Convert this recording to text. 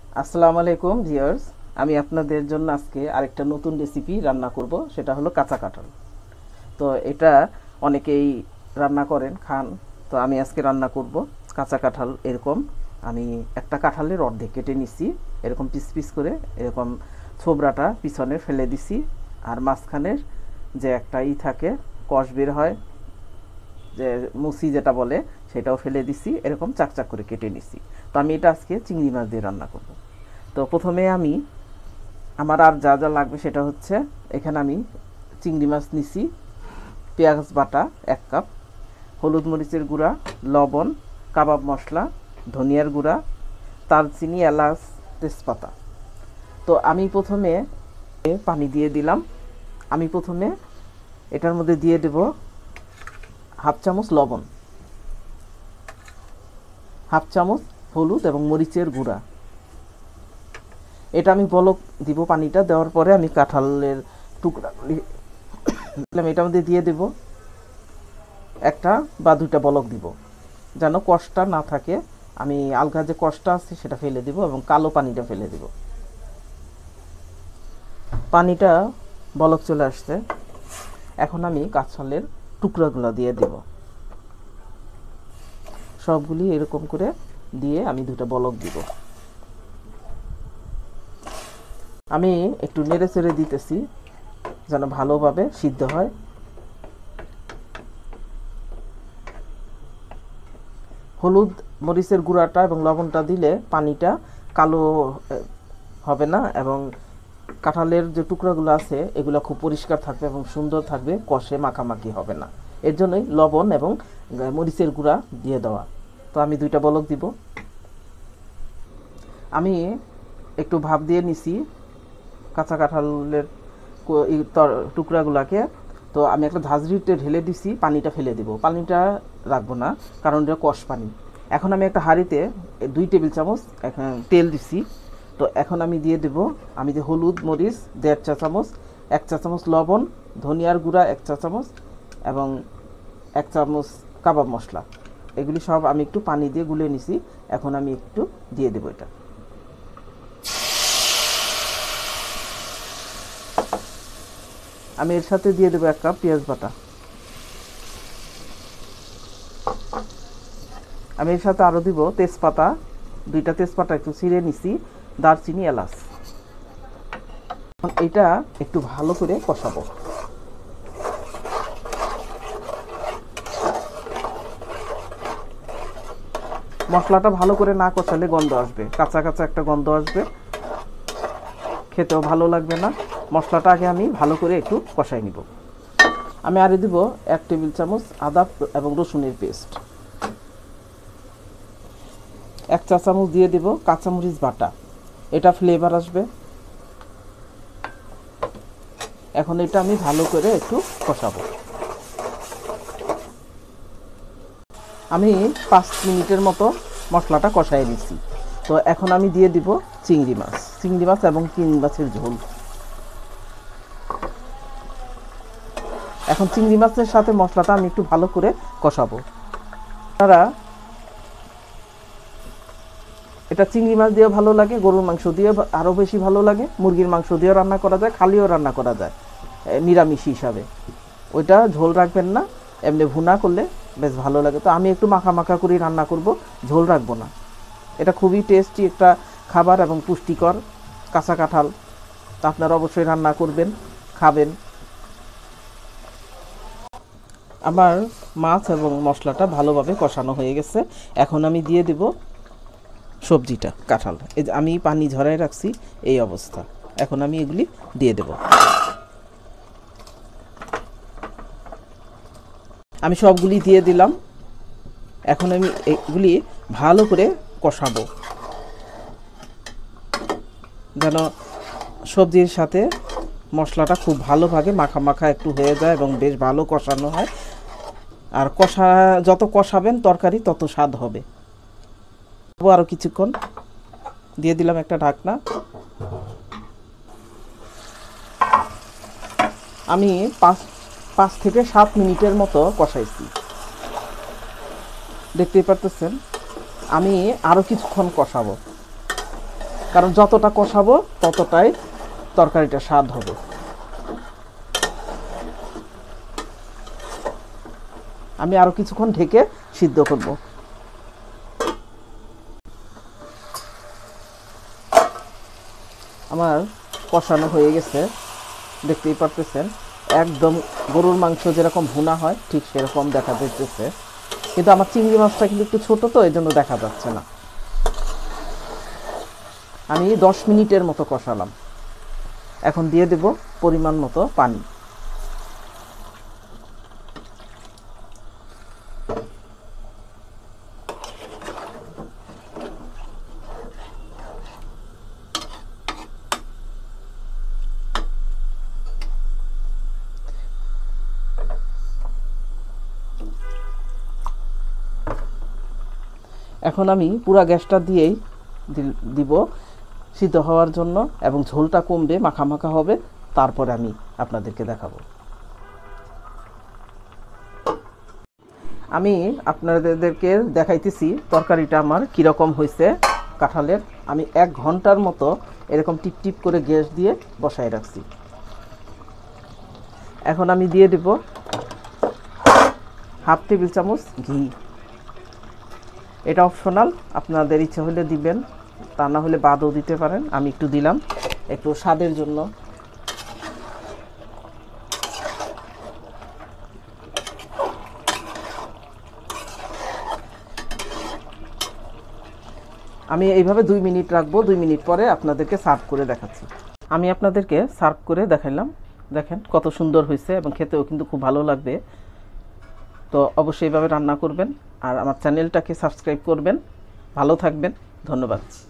আসসালামু আলাইকুম ভিউয়ার্স। আমি আপনাদের জন্য আজকে আরেকটা নতুন রেসিপি রান্না করব, সেটা হলো কাঁচা কাঁঠাল। তো এটা অনেকেই রান্না করেন, খান। তো আমি আজকে রান্না করব কাঁচা কাঁঠাল। এরকম আমি একটা কাঁঠালের অর্ধেক কেটে নিছি, এরকম পিস পিস করে, এরকম ছোবড়াটা পিছনে ফেলে দিছি, আর মাঝখানের যে একটা থাকে, কষ বের হয়, যে মুসি যেটা বলে, সেটাও ফেলে দিছি, এরকম চাক চাক করে কেটে নিছি। তো আমি এটা আজকে চিংড়ি মাছ দিয়ে রান্না করব। তো প্রথমে আমি আমার আর যা যা লাগবে সেটা হচ্ছে, এখানে আমি চিংড়ি মাছ নিছি, পেঁয়াজ বাটা 1 কাপ, হলুদ মরিচের গুঁড়া, লবণ, কাবাব মশলা, ধনিয়ার গুঁড়া, দারচিনি, এলাচ, তেজপাতা। তো আমি প্রথমে পানি দিয়ে দিলাম। আমি প্রথমে এটার মধ্যে দিয়ে দেব হাফ চামচ লবণ, হাফ চামচ হলুদ এবং মরিচের গুঁড়া। এটা আমি বলক দিব। পানিটা দেওয়ার পরে আমি কাঁঠালের টুকরাগুলি এটার মধ্যে দিয়ে দেব, একটা বা দুইটা বলক দিব, যেন কষটা না থাকে। আমি আলগা যে কষটা আছে সেটা ফেলে দিব এবং কালো পানিটা ফেলে দিব। পানিটা বলক চলে আসছে, এখন আমি কাঁঠালের টুকরাগুলো দিয়ে দেব। সবগুলি এরকম করে দিয়ে আমি দুটো বলক দিব। আমি একটু নেড়ে চেড়ে দিতেছি যেন ভালোভাবে সিদ্ধ হয়। হলুদ মরিচের গুঁড়াটা এবং লবণটা দিলে পানিটা কালো হবে না, এবং কাঁঠালের যে টুকরাগুলো আছে এগুলো খুব পরিষ্কার থাকবে এবং সুন্দর থাকবে, কষে মাখামাখি হবে না। এর জন্যই লবণ এবং মরিচের গুঁড়া দিয়ে দেওয়া। তো আমি দুইটা বলক দিব। আমি একটু ভাপ দিয়ে নিছি কাঁচা কাঁঠালের টুকরাগুলোকে। তো আমি একটা ঝাঁঝরিতে ঢেলে দিছি, পানিটা ফেলে দিব। পানিটা রাখবো না, কারণ এটা কষ পানি। এখন আমি একটা হাঁড়িতে 2 টেবিল চামচ তেল দিছি। তো এখন আমি দিয়ে দেব, আমি যে হলুদ মরিচ 1.5 চা চামচ, 1 চা চামচ লবণ, ধনিয়ার গুঁড়া 1 চা চামচ এবং 1 চামচ কাবাব মশলা, এগুলি সব আমি একটু পানি দিয়ে গুলে নিছি। এখন আমি একটু দিয়ে দেবো এটা। আমি এর সাথে দিয়ে দেবো 1 কাপ পেঁয়াজ বাটা। আমি এর সাথে আরও দিব তেজপাতা, 2টা তেজপাতা একটু ছিঁড়ে নিছি, দারচিনি, এলাচ। এটা একটু ভালো করে কষাবো। মশলাটা ভালো করে না কষালে গন্ধ আসবে, কাঁচা কাঁচা একটা গন্ধ আসবে, খেতেও ভালো লাগবে না। মশলাটা আগে আমি ভালো করে একটু কষাই নিব। আমি আরও দিব 1 টেবিল চামচ আদা এবং রসুনের পেস্ট। 1 চা চামচ দিয়ে দেব কাঁচামরিচ বাটা, এটা ফ্লেভার আসবে। এখন এটা আমি ভালো করে একটু কষাবো। আমি 5 মিনিটের মতো মশলাটা কষাই নিচ্ছি। তো এখন আমি দিয়ে দিব চিংড়ি মাছ এবং চিংড়ি মাছের ঝোল। এখন চিংড়ি মাছের সাথে মশলাটা আমি একটু ভালো করে কষাবো। আপনারা এটা চিংড়ি মাছ দিয়েও ভালো লাগে, গরুর মাংস দিয়ে আরও বেশি ভালো লাগে, মুরগির মাংস দিয়েও রান্না করা যায়, খালিও রান্না করা যায় নিরামিষ হিসাবে। ওইটা ঝোল রাখবেন না, এমনি ভুনা করলে বেশ ভালো লাগে। তো আমি একটু মাখা মাখা করে রান্না করব, ঝোল রাখবো না। এটা খুবই টেস্টি একটা খাবার এবং পুষ্টিকর কাঁচা কাঁঠাল। তো আপনারা অবশ্যই রান্না করবেন, খাবেন। আমার মাছ এবং মশলাটা ভালোভাবে কষানো হয়ে গেছে। এখন আমি দিয়ে দেব সবজিটা, কাঁঠাল। এই যে আমি পানি ঝরাই রাখছি, এই অবস্থা। এখন আমি এগুলি দিয়ে দেব। আমি সবগুলি দিয়ে দিলাম। এখন আমি এগুলি ভালো করে কষাবো, যেন সবজির সাথে মশলাটা খুব ভালোভাবে মাখা মাখা একটু হয়ে যায় এবং বেশ ভালো কষানো হয়। আর যত কষাবেন তরকারি তত স্বাদ হবে। আরও কিছুক্ষণ দিয়ে দিলাম একটা ঢাকনা। আমি 5 থেকে 7 মিনিটের মতো কষাইছি, দেখতেই পারতেছেন। আমি আরও কিছুক্ষণ কষাবো। কারণ যতটা কষাবো ততটাই তরকারিটা স্বাদ হবে। আমি আরও কিছুক্ষণ ঢেকে সিদ্ধ করব। আমার কষানো হয়ে গেছে, দেখতেই পারতেছেন একদম গরুর মাংস যেরকম ভুনা হয় ঠিক সেরকম দেখা যাচ্ছে, কিন্তু আমার চিংড়ি মাছটা কিন্তু একটু ছোট, তো এই জন্য দেখা যাচ্ছে না। আমি 10 মিনিটের মতো কষালাম। এখন দিয়ে দেব পরিমাণ মতো পানি। এখন আমি পুরা গ্যাসটা দিয়েই দিব সিদ্ধ হওয়ার জন্য, এবং ঝোলটা কমবে, মাখা মাখা হবে, তারপরে আমি আপনাদেরকে দেখাবো। আমি আপনাদেরকে দেখাইতেছি তরকারিটা আমার কীরকম হয়েছে কাঁঠালের। আমি 1 ঘন্টার মতো এরকম টিপ টিপ করে গ্যাস দিয়ে বসায় রাখছি। এখন আমি দিয়ে দেব হাফ টেবিল চামচ ঘি। এটা অপশনাল, আপনাদের ইচ্ছা হলে দিবেন, তা না হলে বাদও দিতে পারেন। আমি একটু দিলাম একটু স্বাদের জন্য। আমি এইভাবে 2 মিনিট রাখবো, 2 মিনিট পরে আপনাদেরকে সার্ভ করে দেখাচ্ছি। আমি আপনাদেরকে সার্ভ করে দেখাইলাম, দেখেন কত সুন্দর হয়েছে এবং খেতেও কিন্তু খুব ভালো লাগবে। তো অবশ্যই এইভাবে রান্না করবেন আর আমার চ্যানেলটাকে সাবস্ক্রাইব করবেন। ভালো থাকবেন, ধন্যবাদ।